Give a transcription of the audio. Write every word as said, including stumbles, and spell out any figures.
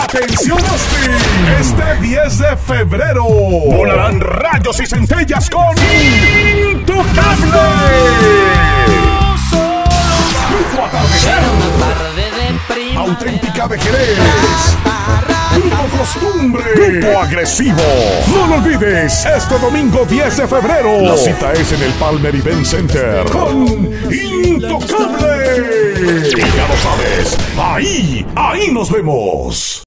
¡Atención, Austin! Este diez de febrero volarán rayos y centellas con Intocable. Grupo Atardecer, Auténtica de Jerez, Grupo Costumbre, Grupo Agresivo. No lo olvides, este domingo diez de febrero la cita es en el Palmer Event Center con Intocable. Y ya lo sabes, ahí, ahí nos vemos.